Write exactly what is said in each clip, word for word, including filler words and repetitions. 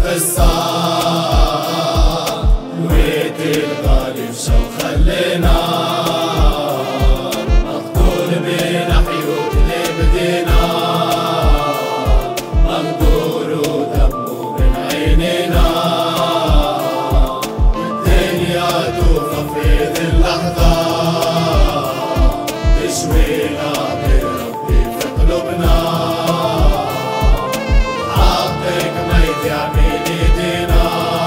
القصة الويت الغالي مشى وخلينا مقتول بين حيوت اللي بدينا مقدور ودمه من عينينا والدنيا توقف في ذي اللحظة تشوينا بربي في قلوبنا حقك ما يتعمل ايدينا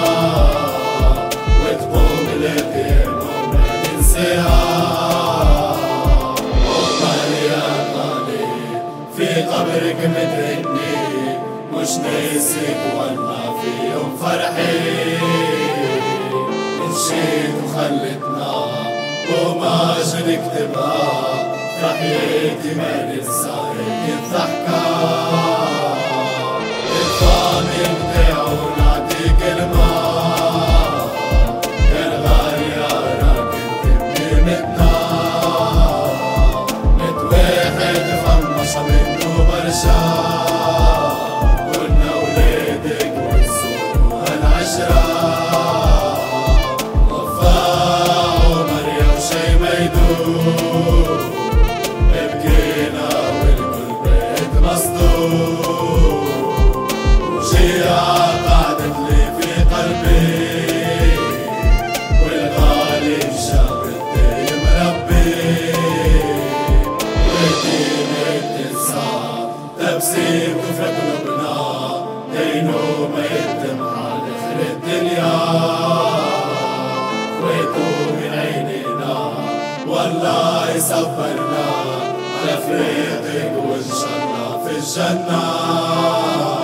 وتقوم للديمون ما ننساها وغالي يا غالي في قبرك متهني مش ناسيك والله في يوم فرحي مشيت وخلتنا وما اجي نكتبها في حياتي ما ننسى هيك الضحكة الفامي بتاعو نعطي كلمة كان غالي يا راجل بقيمتنا مت واحد فمش منه برشا كنا ولادك ونسوقوا هالعشرة بكينا والكل بيت مصدوم وجيعة قعدت لي في قلبي والغالي مشى والدايم ربي وديني بتنسى تبسيمته في قلوبنا دينه ما يتم على آخر الدنيا خويته من عينينا والله يصبرنا على فريقك وإن شاء الله في الجنة.